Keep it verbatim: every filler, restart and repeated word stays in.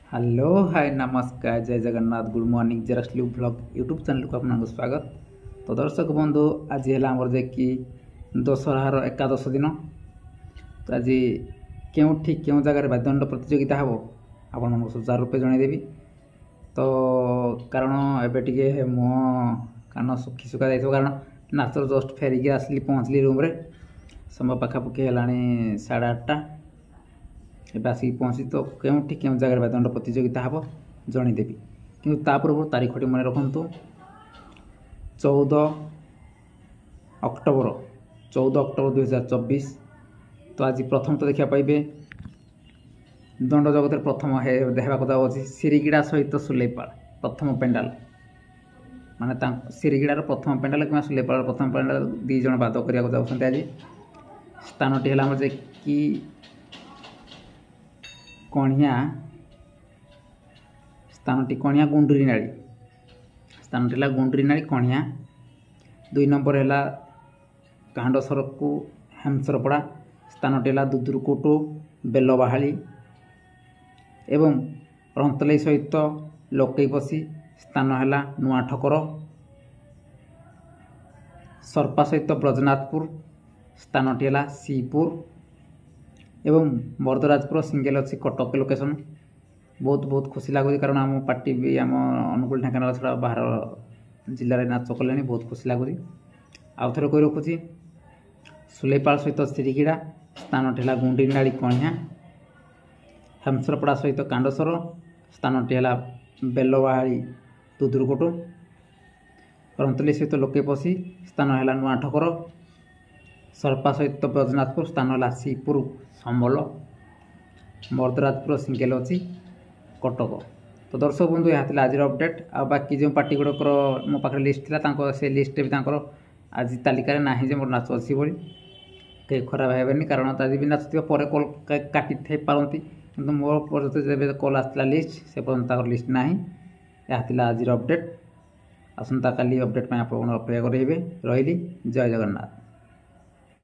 Hello hi नमस्कार जय Jagannath good morning जेराक्सलू ब्लॉग यूट्यूब चैनल को आपको स्वागत। तो दर्शक बंधु आज है आमर जे कि दशहरार एकादश दिन। तो आज के क्यों जगार वाद्यदंड प्रतियोगिता हम आप सुचारू रूपे जनईदेवी। तो कारण एबे मुह कान सुखी सुखा जाइए कारण नाचर जस्ट फेरिकी आसली पहुँचली रूम रे समय पाखापाखि है साढ़े आठटा एवं आसिक पहुँची। तो क्योंठी क्यों जगह वाद्यदंड प्रतियोगिता हम जनईदेवी कि पूर्व तारीखटी मन रखु चौदह अक्टोबर चौदह अक्टोबर दुई हजार चौबीस। तो आज प्रथम तो देखा पाइबे दंड जगत प्रथम देखा जाऊँगी सिरिगिड़ा सहित सुलेपाल प्रथम पेंडाल माने सिरिगिड़ार प्रथम पेंडाल कि सुलेपाल प्रथम पेंडाल दीज बाद करने जाऊँ। आज स्थानटी है कि कणिया स्थानटी कणिया गुंडरी नाड़ी स्थानटी है गुंडरी नाड़ी कणिया। दुई नंबर है कांडसर को हेमसरपड़ा स्थानटी है दुदुरकोट बेलबाहाली एवं रंतलाई सहित लोकईपसी स्थान है नुआठकर सरपा सहित ब्रजनाथपुर स्थानटी है सीपुर एवं बरदराजपुर सिंगल अच्छी कटक लोकेशन। बहुत बहुत खुशी लगुच कारण आम पार्टी भी आम अनुकूल ढेंकानाल छड़ा बाहर जिले में नाच कले बहुत खुशी लगुच। आउ थे कही रखुची सुलेपाल सहित सिरिगिड़ा स्थानटी है गुंडीनाड़ी कणिया हेमसरपड़ा सहित कांडसर स्थानटी है बेलबाहाली दुदुरकोट रंतली सहित लोकेपसी स्थान है नुआठकर सरपा सहित ब्रजनाथपुर स्थान है सीपुर संबल बरदराजपुर सिंगल अच्छी कटक। तो दर्शक बंधु यहाँ आज अपडेट आ बाकी जो पार्टी गुड़कर मो पाखे लिस्ट था से लिस्ट भी आज तालिकार ना जे मोर नाच अच्छी बोली कहीं खराब हेनी कारण आज भी नाचुवा पर कल काटि थे पारती कि मोर पर्यटन कल आसला लिस्ट से पर्यटन लिस्ट ना यहाँ आज अपडेट आसंता काली अपडेट आप अपेक्षा करेंगे रही जय जगन्नाथ।